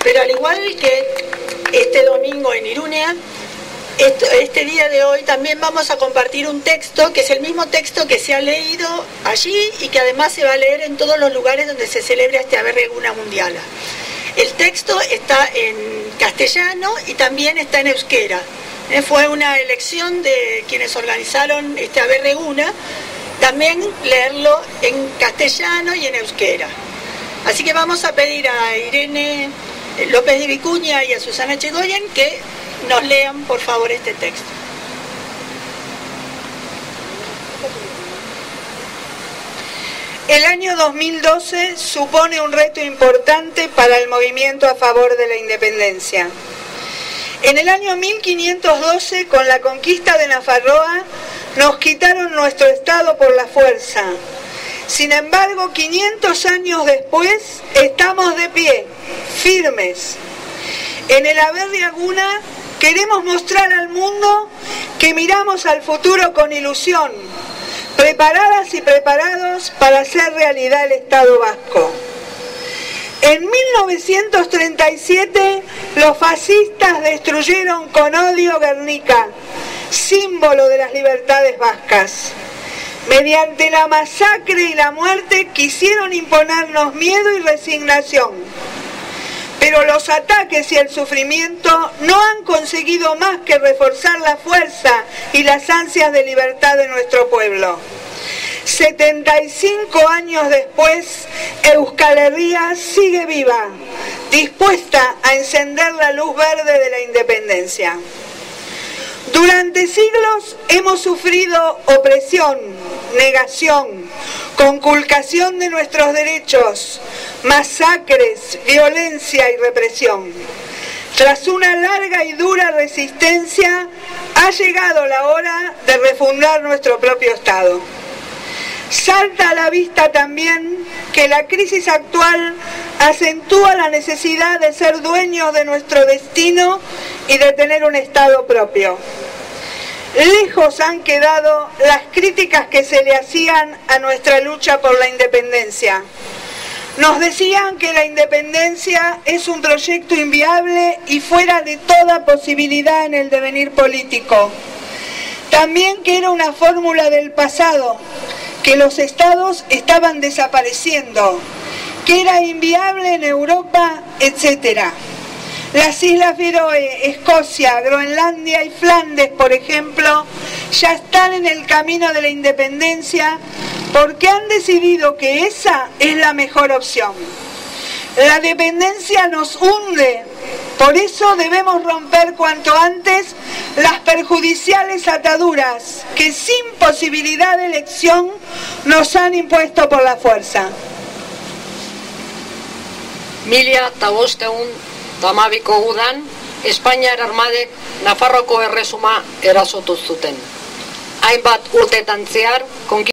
Pero al igual que este domingo en Iruña, este día de hoy también vamos a compartir un texto que es el mismo texto que se ha leído allí y que además se va a leer en todos los lugares donde se celebra este Haber Eguna Mundiala. El texto está en castellano y también está en euskera. Fue una elección de quienes organizaron este Haber Eguna, también leerlo en castellano y en euskera. Así que vamos a pedir a Irene López de Vicuña y a Susana Chegoyen que nos lean por favor este texto. El año 2012 supone un reto importante para el movimiento a favor de la independencia. En el año 1512, con la conquista de Nafarroa, nos quitaron nuestro estado por la fuerza. Sin embargo, 500 años después, estamos de pie, firmes. En el Haber de Eguna queremos mostrar al mundo que miramos al futuro con ilusión, preparadas y preparados para hacer realidad el Estado vasco. En 1937, los fascistas destruyeron con odio Guernica, símbolo de las libertades vascas. Mediante la masacre y la muerte quisieron imponernos miedo y resignación. Pero los ataques y el sufrimiento no han conseguido más que reforzar la fuerza y las ansias de libertad de nuestro pueblo. 75 años después, Euskal Herria sigue viva, dispuesta a encender la luz verde de la independencia. Durante siglos hemos sufrido opresión, negación, conculcación de nuestros derechos, masacres, violencia y represión. Tras una larga y dura resistencia, ha llegado la hora de refundar nuestro propio Estado. Salta a la vista también que la crisis actual acentúa la necesidad de ser dueños de nuestro destino y de tener un Estado propio. Lejos han quedado las críticas que se le hacían a nuestra lucha por la independencia. Nos decían que la independencia es un proyecto inviable y fuera de toda posibilidad en el devenir político. También que era una fórmula del pasado, que los estados estaban desapareciendo, que era inviable en Europa, etc. Las Islas Feroe, Escocia, Groenlandia y Flandes, por ejemplo, ya están en el camino de la independencia porque han decidido que esa es la mejor opción. La dependencia nos hunde, por eso debemos romper cuanto antes las perjudiciales ataduras que sin posibilidad de elección nos han impuesto por la fuerza. Mila eta bosteun tamabiko udan, Espainiar armadek Nafarroko erresuma erasotu zuten. Hainbat urtetan zehar,